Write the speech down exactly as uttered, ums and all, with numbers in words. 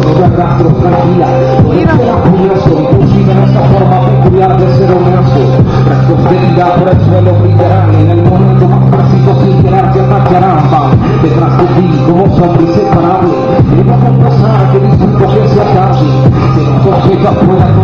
de rastros, tranquila. No será curioso, impulsiva en esa forma peculiar de ser honesto. Restos de vida por el suelo brillarán. En el momento más preciso sin querer se atacharán. Van detrás de ti como sombra inseparable. Y no con pasar que disculpo que se acabe. Si no sospecha pueda